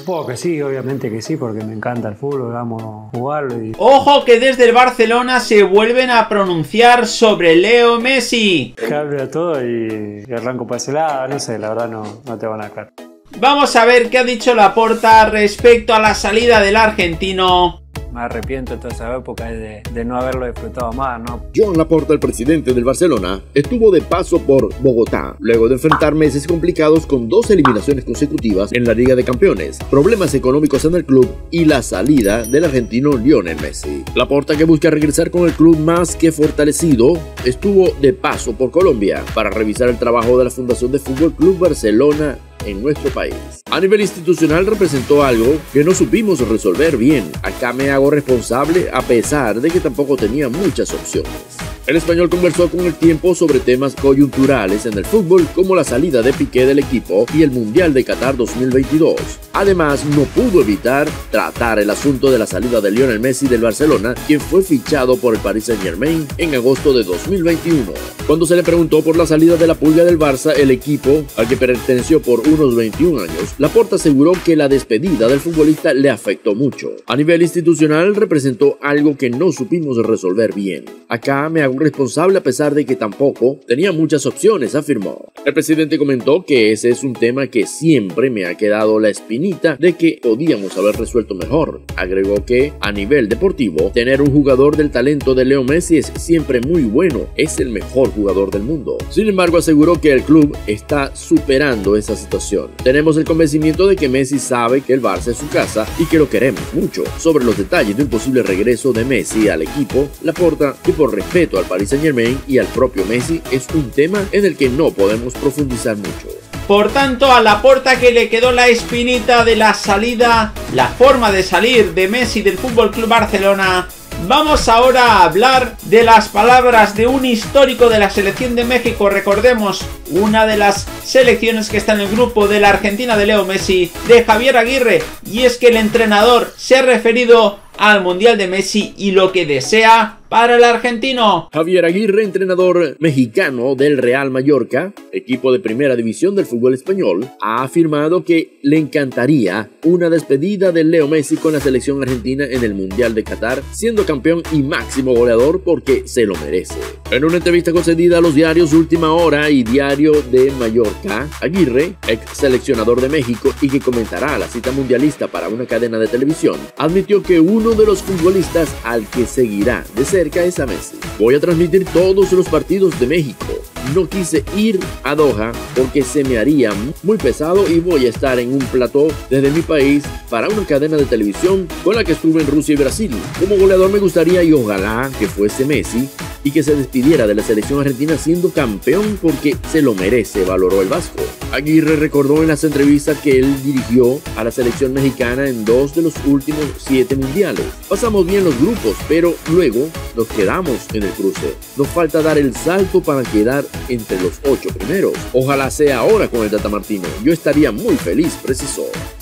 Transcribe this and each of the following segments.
Supongo que sí, obviamente que sí, porque me encanta el fútbol, amo jugarlo y... Ojo que desde el Barcelona se vuelven a pronunciar sobre Leo Messi. Que hable todo y arranco para ese lado, no sé, la verdad no te van a caer. Vamos a ver qué ha dicho Laporta respecto a la salida del argentino. Me arrepiento de toda esa época de no haberlo disfrutado más, ¿no? Joan Laporta, el presidente del Barcelona, estuvo de paso por Bogotá, luego de enfrentar meses complicados con 2 eliminaciones consecutivas en la Liga de Campeones, problemas económicos en el club y la salida del argentino Lionel Messi. Laporta, que busca regresar con el club más que fortalecido, estuvo de paso por Colombia para revisar el trabajo de la Fundación de Fútbol Club Barcelona en nuestro país. A nivel institucional representó algo que no supimos resolver bien. Acá me hago responsable a pesar de que tampoco tenía muchas opciones. El español conversó con el tiempo sobre temas coyunturales en el fútbol como la salida de Piqué del equipo y el Mundial de Qatar 2022. Además, no pudo evitar tratar el asunto de la salida de Lionel Messi del Barcelona, quien fue fichado por el Paris Saint-Germain en agosto de 2021. Cuando se le preguntó por la salida de la Pulga del Barça, el equipo al que perteneció por unos 21 años, Laporta aseguró que la despedida del futbolista le afectó mucho. A nivel institucional representó algo que no supimos resolver bien. Acá me hago responsable a pesar de que tampoco tenía muchas opciones, afirmó. El presidente comentó que ese es un tema que siempre me ha quedado la espinita de que podíamos haber resuelto mejor. Agregó que a nivel deportivo, tener un jugador del talento de Leo Messi es siempre muy bueno, es el mejor jugador del mundo. Sin embargo, aseguró que el club está superando esa situación. Tenemos el convencimiento de que Messi sabe que el Barça es su casa y que lo queremos mucho. Sobre los detalles de un posible regreso de Messi al equipo, Laporta, que por respeto al Paris Saint-Germain y al propio Messi, es un tema en el que no podemos profundizar mucho. Por tanto, a Laporta, que le quedó la espinita de la salida, la forma de salir de Messi del FC Barcelona. Vamos ahora a hablar de las palabras de un histórico de la selección de México. Recordemos, una de las selecciones que está en el grupo de la Argentina de Leo Messi, de Javier Aguirre, y es que el entrenador se ha referido al Mundial de Messi y lo que desea para el argentino. Javier Aguirre, entrenador mexicano del Real Mallorca, equipo de primera división del fútbol español, ha afirmado que le encantaría una despedida de Leo Messi con la selección argentina en el Mundial de Qatar, siendo campeón y máximo goleador porque se lo merece. En una entrevista concedida a los diarios Última Hora y Diario de Mallorca, Aguirre, ex seleccionador de México y que comentará la cita mundialista para una cadena de televisión, admitió que uno de los futbolistas al que seguirá de cerca es a Messi. Voy a transmitir todos los partidos de México. No quise ir a Doha porque se me haría muy pesado y voy a estar en un plató desde mi país para una cadena de televisión con la que estuve en Rusia y Brasil. Como goleador me gustaría y ojalá que fuese Messi y que se despidiera de la selección argentina siendo campeón porque se lo merece, valoró el vasco. Aguirre recordó en las entrevistas que él dirigió a la selección mexicana en 2 de los últimos 7 mundiales. Pasamos bien los grupos, pero luego nos quedamos en el cruce. Nos falta dar el salto para quedar entre los 8 primeros. Ojalá sea ahora con el Tata Martino. Yo estaría muy feliz, precisó.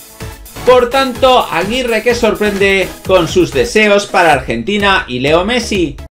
Por tanto, Aguirre, que sorprende con sus deseos para Argentina y Leo Messi.